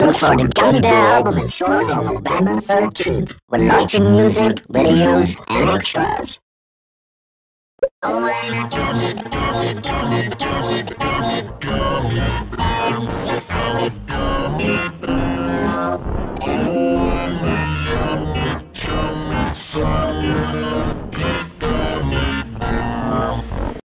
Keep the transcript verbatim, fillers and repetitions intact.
Look for the Gummy Bear album in stores on November thirteenth with lots of music, videos, and extras. Oh, and a gummy, gummy, gummy, gummy, gummy, gummy, gummy, gummy, gummy, gummy.